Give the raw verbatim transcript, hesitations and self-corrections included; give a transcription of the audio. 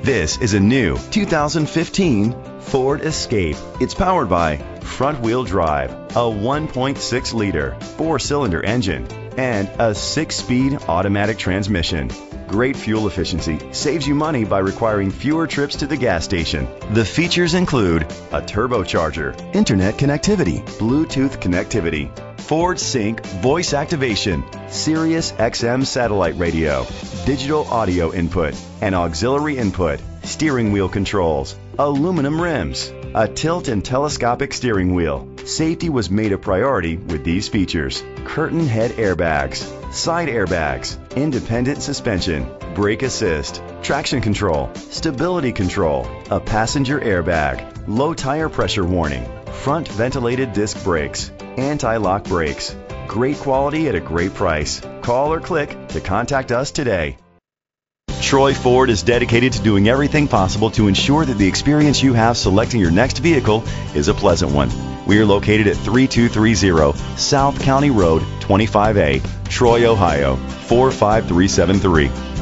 This is a new two thousand fifteen Ford Escape. It's powered by front-wheel drive, a one point six liter four-cylinder engine, and a six-speed automatic transmission. Great fuel efficiency saves you money by requiring fewer trips to the gas station. The features include a turbocharger, internet connectivity, Bluetooth connectivity, Ford Sync voice activation, Sirius X M satellite radio, digital audio input, and auxiliary input, steering wheel controls, aluminum rims, a tilt and telescopic steering wheel. Safety was made a priority with these features: curtain head airbags, side airbags, independent suspension, brake assist, traction control, stability control, a passenger airbag, low tire pressure warning, front ventilated disc brakes, anti-lock brakes. Great quality at a great price. Call or click to contact us today. Troy Ford is dedicated to doing everything possible to ensure that the experience you have selecting your next vehicle is a pleasant one. We are located at thirty-two thirty South County Road, twenty-five A, Troy, Ohio, four five three seven three.